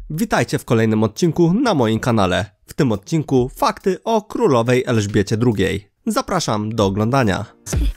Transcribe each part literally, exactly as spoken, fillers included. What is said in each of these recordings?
Witajcie w kolejnym odcinku na moim kanale. W tym odcinku fakty o królowej Elżbiecie drugiej. Zapraszam do oglądania.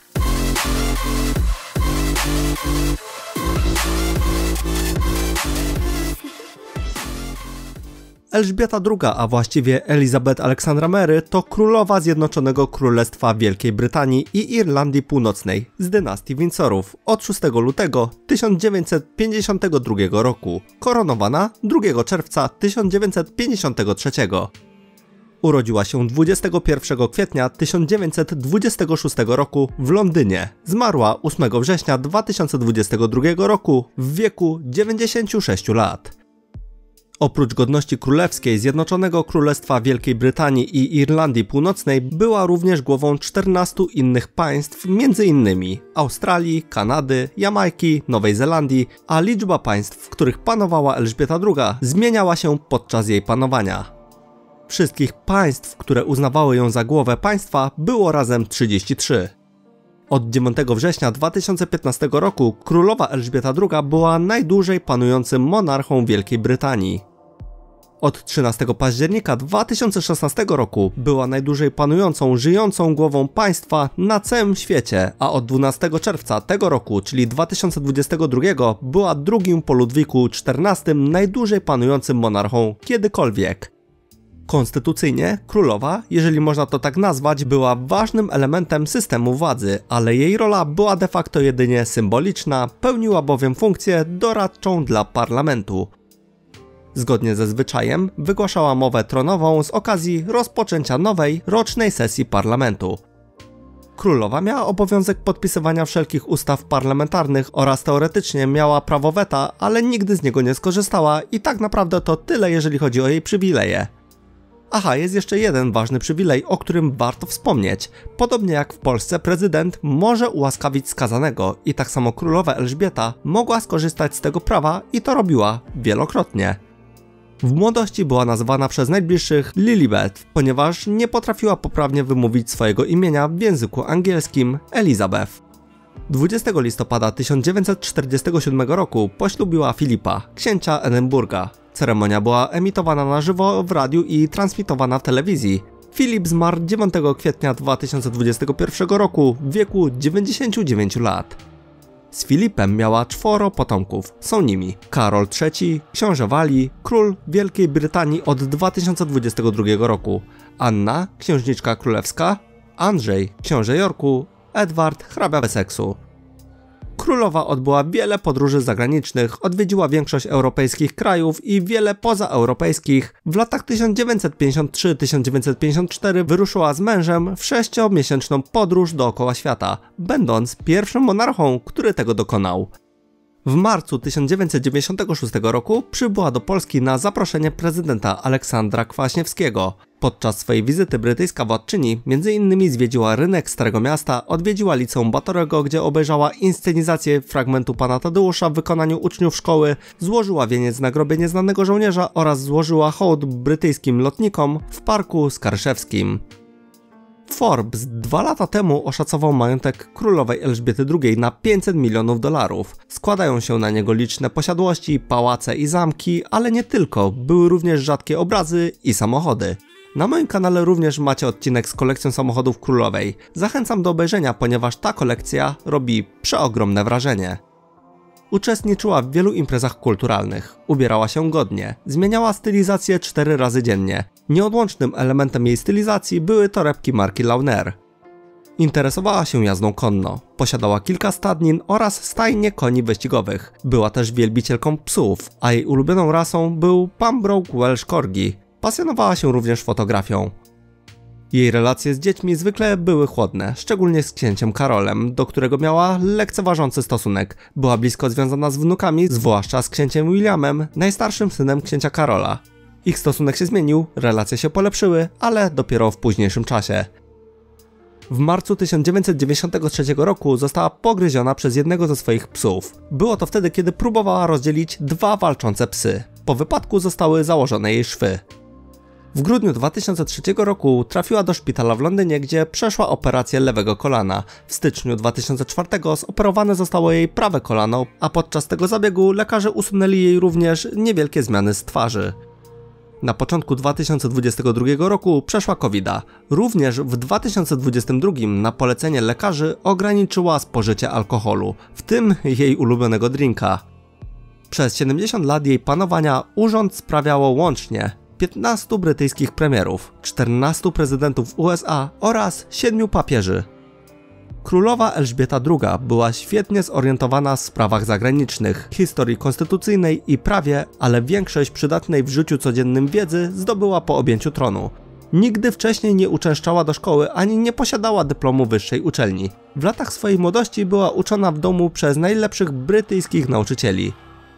Elżbieta druga, a właściwie Elizabeth Aleksandra Mary, to królowa Zjednoczonego Królestwa Wielkiej Brytanii i Irlandii Północnej z dynastii Windsorów od szóstego lutego tysiąc dziewięćset pięćdziesiątego drugiego roku, koronowana drugiego czerwca tysiąc dziewięćset pięćdziesiątego trzeciego. Urodziła się dwudziestego pierwszego kwietnia tysiąc dziewięćset dwudziestego szóstego roku w Londynie. Zmarła ósmego września dwa tysiące dwudziestego drugiego roku w wieku dziewięćdziesięciu sześciu lat. Oprócz godności królewskiej Zjednoczonego Królestwa Wielkiej Brytanii i Irlandii Północnej była również głową czternastu innych państw, między innymi Australii, Kanady, Jamajki, Nowej Zelandii, a liczba państw, w których panowała Elżbieta druga, zmieniała się podczas jej panowania. Wszystkich państw, które uznawały ją za głowę państwa, było razem trzydzieści trzy. Od dziewiątego września dwa tysiące piętnastego roku królowa Elżbieta druga była najdłużej panującym monarchą Wielkiej Brytanii. Od trzynastego października dwa tysiące szesnastego roku była najdłużej panującą, żyjącą głową państwa na całym świecie, a od dwunastego czerwca tego roku, czyli dwa tysiące dwudziestego drugiego, była drugim po Ludwiku czternastym najdłużej panującym monarchą kiedykolwiek. Konstytucyjnie królowa, jeżeli można to tak nazwać, była ważnym elementem systemu władzy, ale jej rola była de facto jedynie symboliczna, pełniła bowiem funkcję doradczą dla parlamentu. Zgodnie ze zwyczajem wygłaszała mowę tronową z okazji rozpoczęcia nowej, rocznej sesji parlamentu. Królowa miała obowiązek podpisywania wszelkich ustaw parlamentarnych oraz teoretycznie miała prawo weta, ale nigdy z niego nie skorzystała i tak naprawdę to tyle, jeżeli chodzi o jej przywileje. Aha, jest jeszcze jeden ważny przywilej, o którym warto wspomnieć. Podobnie jak w Polsce prezydent może ułaskawić skazanego i tak samo królowa Elżbieta mogła skorzystać z tego prawa i to robiła wielokrotnie. W młodości była nazywana przez najbliższych Lilibet, ponieważ nie potrafiła poprawnie wymówić swojego imienia w języku angielskim Elizabeth. dwudziestego listopada tysiąc dziewięćset czterdziestego siódmego roku poślubiła Filipa, księcia Edynburga. Ceremonia była emitowana na żywo w radiu i transmitowana w telewizji. Filip zmarł dziewiątego kwietnia dwa tysiące dwudziestego pierwszego roku w wieku dziewięćdziesięciu dziewięciu lat. Z Filipem miała czworo potomków. Są nimi Karol trzeci, książę Walii, król Wielkiej Brytanii od dwa tysiące dwudziestego drugiego roku, Anna, księżniczka królewska, Andrzej, książę Yorku, Edward, hrabia Wesseksu. Królowa odbyła wiele podróży zagranicznych, odwiedziła większość europejskich krajów i wiele pozaeuropejskich. W latach tysiąc dziewięćset pięćdziesiątym trzecim do tysiąc dziewięćset pięćdziesiątego czwartego wyruszyła z mężem w sześciomiesięczną podróż dookoła świata, będąc pierwszym monarchą, który tego dokonał. W marcu tysiąc dziewięćset dziewięćdziesiątego szóstego roku przybyła do Polski na zaproszenie prezydenta Aleksandra Kwaśniewskiego. Podczas swojej wizyty brytyjska władczyni między innymi zwiedziła rynek Starego Miasta, odwiedziła liceum Batorego, gdzie obejrzała inscenizację fragmentu Pana Tadeusza w wykonaniu uczniów szkoły, złożyła wieniec na grobie nieznanego żołnierza oraz złożyła hołd brytyjskim lotnikom w Parku Skarszewskim. Forbes dwa lata temu oszacował majątek królowej Elżbiety drugiej na pięćset milionów dolarów. Składają się na niego liczne posiadłości, pałace i zamki, ale nie tylko, były również rzadkie obrazy i samochody. Na moim kanale również macie odcinek z kolekcją samochodów królowej. Zachęcam do obejrzenia, ponieważ ta kolekcja robi przeogromne wrażenie. Uczestniczyła w wielu imprezach kulturalnych, ubierała się godnie, zmieniała stylizację cztery razy dziennie. Nieodłącznym elementem jej stylizacji były torebki marki Launer. Interesowała się jazdą konno, posiadała kilka stadnin oraz stajnie koni wyścigowych. Była też wielbicielką psów, a jej ulubioną rasą był Pembroke Welsh Corgi. Pasjonowała się również fotografią. Jej relacje z dziećmi zwykle były chłodne, szczególnie z księciem Karolem, do którego miała lekceważący stosunek. Była blisko związana z wnukami, zwłaszcza z księciem Williamem, najstarszym synem księcia Karola. Ich stosunek się zmienił, relacje się polepszyły, ale dopiero w późniejszym czasie. W marcu tysiąc dziewięćset dziewięćdziesiątego trzeciego roku została pogryziona przez jednego ze swoich psów. Było to wtedy, kiedy próbowała rozdzielić dwa walczące psy. Po wypadku zostały założone jej szwy. W grudniu dwa tysiące trzeciego roku trafiła do szpitala w Londynie, gdzie przeszła operację lewego kolana. W styczniu dwa tysiące czwartego zoperowane zostało jej prawe kolano, a podczas tego zabiegu lekarze usunęli jej również niewielkie zmiany z twarzy. Na początku dwa tysiące dwudziestego drugiego roku przeszła kowida. Również w dwa tysiące dwudziestym drugim na polecenie lekarzy ograniczyła spożycie alkoholu, w tym jej ulubionego drinka. Przez siedemdziesiąt lat jej panowania urząd sprawiało łącznie piętnastu brytyjskich premierów, czternastu prezydentów U S A oraz siedmiu papieży. Królowa Elżbieta druga była świetnie zorientowana w sprawach zagranicznych, historii konstytucyjnej i prawie, ale większość przydatnej w życiu codziennym wiedzy zdobyła po objęciu tronu. Nigdy wcześniej nie uczęszczała do szkoły ani nie posiadała dyplomu wyższej uczelni. W latach swojej młodości była uczona w domu przez najlepszych brytyjskich nauczycieli.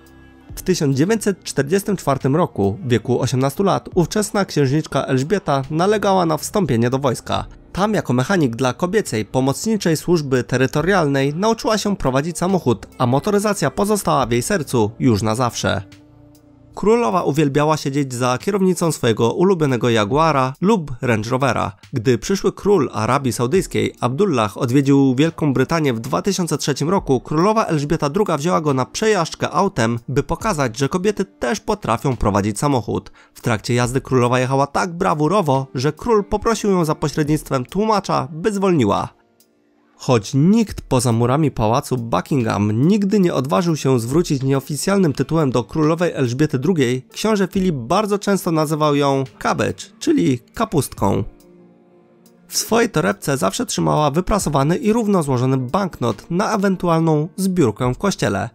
W tysiąc dziewięćset czterdziestym czwartym roku, w wieku osiemnastu lat, ówczesna księżniczka Elżbieta nalegała na wstąpienie do wojska. Tam jako mechanik dla kobiecej pomocniczej służby terytorialnej nauczyła się prowadzić samochód, a motoryzacja pozostała w jej sercu już na zawsze. Królowa uwielbiała siedzieć za kierownicą swojego ulubionego Jaguara lub Range Rovera. Gdy przyszły król Arabii Saudyjskiej Abdullah odwiedził Wielką Brytanię w dwa tysiące trzecim roku, królowa Elżbieta druga wzięła go na przejażdżkę autem, by pokazać, że kobiety też potrafią prowadzić samochód. W trakcie jazdy królowa jechała tak brawurowo, że król poprosił ją za pośrednictwem tłumacza, by zwolniła. Choć nikt poza murami pałacu Buckingham nigdy nie odważył się zwrócić nieoficjalnym tytułem do królowej Elżbiety drugiej, książę Filip bardzo często nazywał ją cabbage, czyli kapustką. W swojej torebce zawsze trzymała wyprasowany i równo złożony banknot na ewentualną zbiórkę w kościele.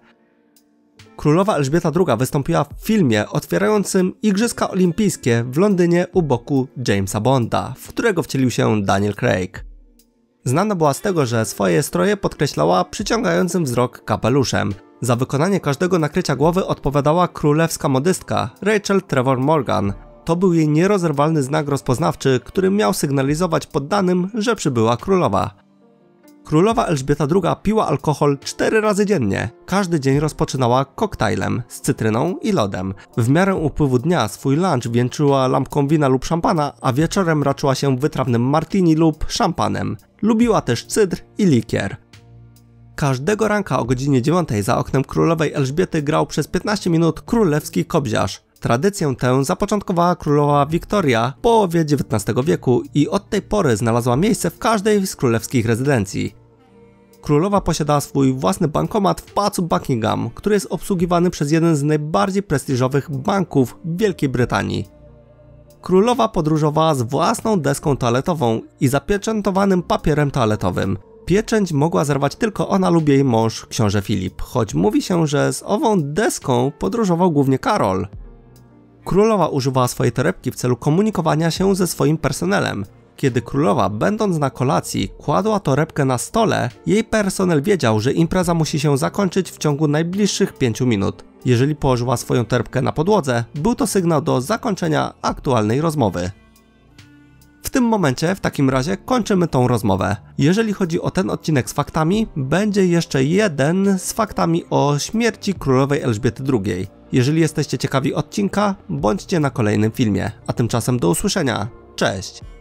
Królowa Elżbieta druga wystąpiła w filmie otwierającym Igrzyska Olimpijskie w Londynie u boku Jamesa Bonda, w którego wcielił się Daniel Craig. Znana była z tego, że swoje stroje podkreślała przyciągającym wzrok kapeluszem. Za wykonanie każdego nakrycia głowy odpowiadała królewska modystka Rachel Trevor Morgan. To był jej nierozerwalny znak rozpoznawczy, który miał sygnalizować poddanym, że przybyła królowa. Królowa Elżbieta druga piła alkohol cztery razy dziennie. Każdy dzień rozpoczynała koktajlem z cytryną i lodem. W miarę upływu dnia swój lunch wieńczyła lampką wina lub szampana, a wieczorem raczyła się wytrawnym martini lub szampanem. Lubiła też cydr i likier. Każdego ranka o godzinie dziewiątej za oknem królowej Elżbiety grał przez piętnaście minut królewski kobziarz. Tradycję tę zapoczątkowała królowa Wiktoria w połowie dziewiętnastego wieku i od tej pory znalazła miejsce w każdej z królewskich rezydencji. Królowa posiadała swój własny bankomat w pałacu Buckingham, który jest obsługiwany przez jeden z najbardziej prestiżowych banków w Wielkiej Brytanii. Królowa podróżowała z własną deską toaletową i zapieczętowanym papierem toaletowym. Pieczęć mogła zerwać tylko ona lub jej mąż, książę Filip, choć mówi się, że z ową deską podróżował głównie Karol. Królowa używała swojej torebki w celu komunikowania się ze swoim personelem. Kiedy królowa, będąc na kolacji, kładła torebkę na stole, jej personel wiedział, że impreza musi się zakończyć w ciągu najbliższych pięciu minut. Jeżeli położyła swoją torebkę na podłodze, był to sygnał do zakończenia aktualnej rozmowy. W tym momencie, w takim razie, kończymy tą rozmowę. Jeżeli chodzi o ten odcinek z faktami, będzie jeszcze jeden z faktami o śmierci królowej Elżbiety drugiej. Jeżeli jesteście ciekawi odcinka, bądźcie na kolejnym filmie. A tymczasem do usłyszenia. Cześć!